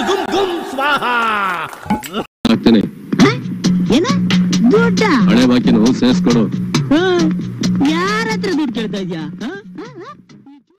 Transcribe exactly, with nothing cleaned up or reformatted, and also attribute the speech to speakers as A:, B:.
A: ಗುಮ್ ಗುಮ್ ಸ್ವಾಹ.
B: ಆಗ್ತೇನೆ.
C: ಏನ ದುಡ್ಡ?
B: ಹಳೆ ಬಾಕಿನೂ ಸೇರಿಸ್ಕೊಡು.
C: ಯಾರ ಹತ್ರ ದುಡ್ಡು ಕೇಳ್ತಾ ಇದ್ಯಾ?